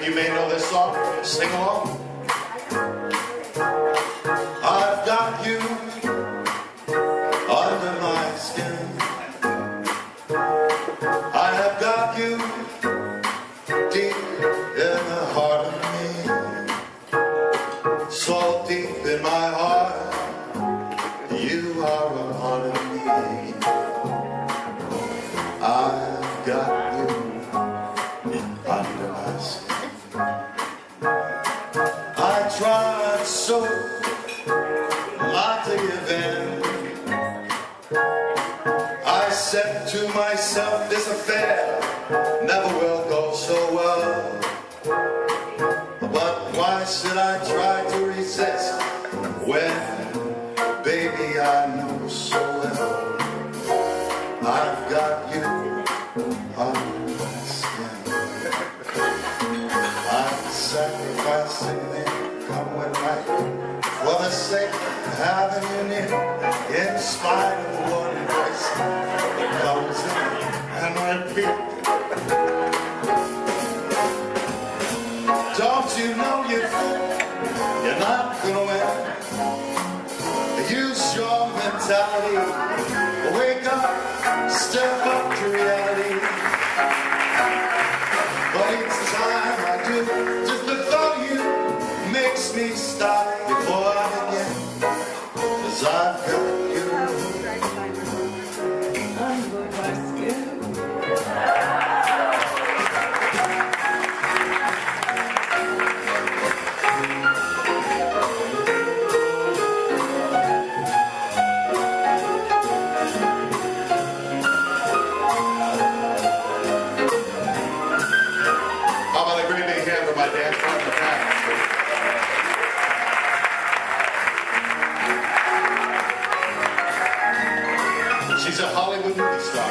you may know this song. Sing along. I've got you under my skin. I have got you deep in the heart of me. So deep in my heart, you are a part of me. I've got you under my skin. I tried so not to give in. I said to myself, this affair never will go so well. But why should I try to resist when, baby, I know so well I've got you under my skin. I'm sacrificing it, come when right, for the sake of having you near, in spite of one voice that comes in and repeats. Don't you know you fool, you're not gonna win. Use your mentality, wake up, step up to reality. But each time I do, just the thought of you makes me stop before I begin. 'Cause I've got you under my skin. My dance partner, Pat. She's a Hollywood movie star.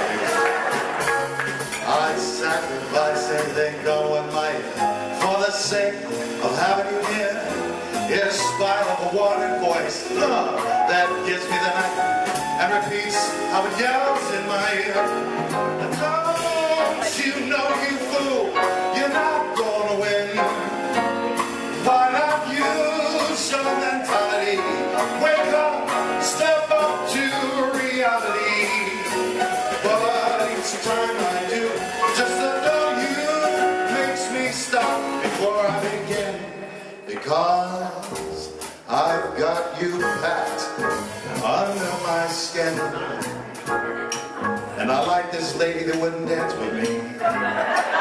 I'd sacrifice anything, no one might, for the sake of having you here, in spite of a warning voice that gives me the night and repeats how it yells in my ear. Don't you know, you fool, you're not gonna win. Why not use your mentality? Wake up, step up to reality. But each time I do, just the thought of you makes me stop before I begin. Because I've got you packed under my skin. And I like this lady that wouldn't dance with me.